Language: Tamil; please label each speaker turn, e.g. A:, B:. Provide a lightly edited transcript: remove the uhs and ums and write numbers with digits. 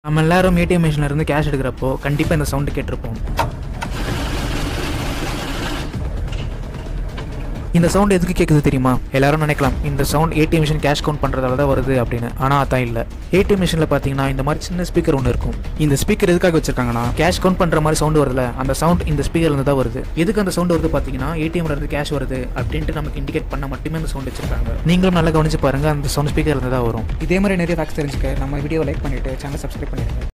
A: நம்ம எல்லாரும் ஏடிஎம் மிஷின்ல இருந்து கேஷ் எடுக்கிறப்போ கண்டிப்பாக இந்த சவுண்டு கேட்டிருப்போம். இந்த சவுண்ட் எதுக்கு கேட்குது தெரியுமா? எல்லாரும் நினைக்கலாம் இந்த sound ATM machine cash count பண்ணுறதால தான் வருது அப்படின்னு. ஆனால் அதான் இல்லை. ஏடிஎம் மிஷினில் பார்த்தீங்கன்னா இந்த மாதிரி சின்ன ஸ்பீக்கர் ஒன்று இருக்கும். இந்த ஸ்பீக்கர் எதுக்காக வச்சிருக்காங்கன்னா கேஷ் கவுண்ட் பண்ணுற மாதிரி சவுண்ட் வருதுல, அந்த சவுண்ட் இந்த ஸ்பீக்கர்லேருந்து தான் வருது. எதுக்கு அந்த சவுண்ட் வருது பார்த்தீங்கன்னா ஏடிஎம்ல இருந்து கேஷ் வருது அப்படின்ட்டு நமக்கு இண்டிகேட் பண்ண மட்டுமே அந்த சவுண்ட் வச்சிருக்காங்க. நீங்களும் நல்லா கவனிச்சு பாருங்க, அந்த சவுண்ட் ஸ்பீக்கர்லேருந்து தான் வரும்.
B: இதே மாதிரி நிறைய ஃபேக்ட்ஸ் தெரிஞ்சுக்க நம்ம வீடியோ லைக் பண்ணிட்டு சேனல் சப்ஸ்கிரைப் பண்ணிடுங்க.